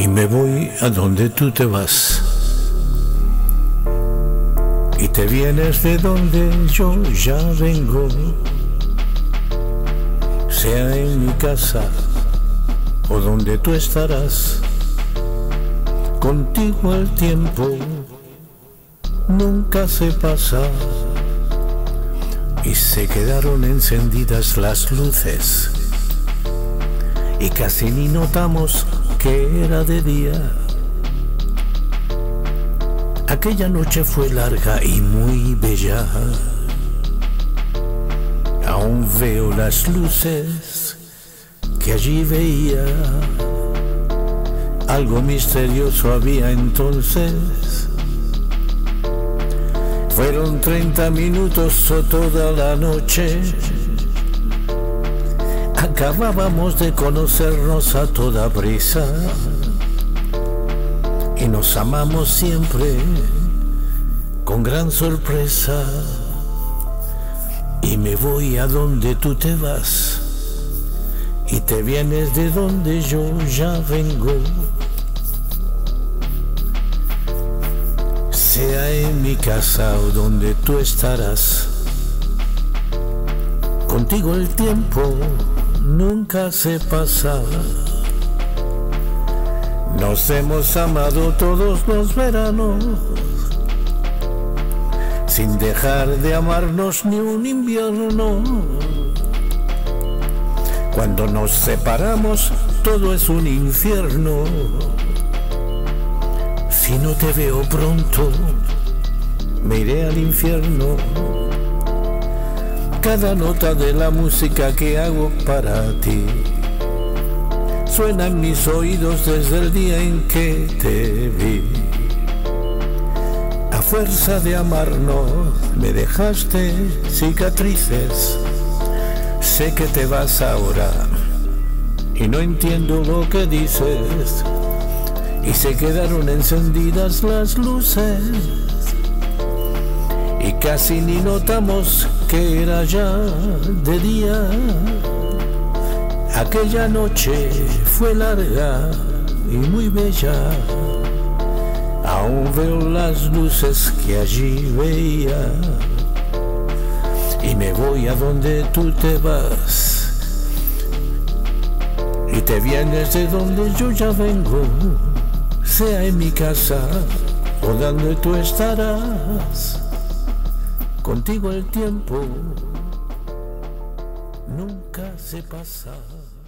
y me voy a donde tú te vas, y te vienes de donde yo ya vengo, sea en mi casa o donde tú estarás. Contigo el tiempo nunca se pasa, y se quedaron encendidas las luces y casi ni notamos que era de día. Aquella noche fue larga y muy bella. Aún veo las luces que allí veía. Algo misterioso había entonces. Fueron 30 minutos o toda la noche. Acabábamos de conocernos a toda prisa y nos amamos siempre con gran sorpresa. Y me voy a donde tú te vas, y te vienes de donde yo ya vengo, sea en mi casa o donde tú estarás. Contigo el tiempo nunca se pasa. Nos hemos amado todos los veranos, sin dejar de amarnos ni un invierno. Cuando nos separamos todo es un infierno. Si no te veo pronto, me iré al infierno. Cada nota de la música que hago para ti suena en mis oídos desde el día en que te vi. A fuerza de amarnos me dejaste cicatrices. Sé que te vas ahora y no entiendo lo que dices, y se quedaron encendidas las luces y casi ni notamos que era ya de día. Aquella noche fue larga y muy bella. Aún veo las luces que allí veía, y me voy a donde tú te vas, y te vienes de donde yo ya vengo, sea en mi casa o donde tú estarás. Contigo el tiempo nunca se pasa.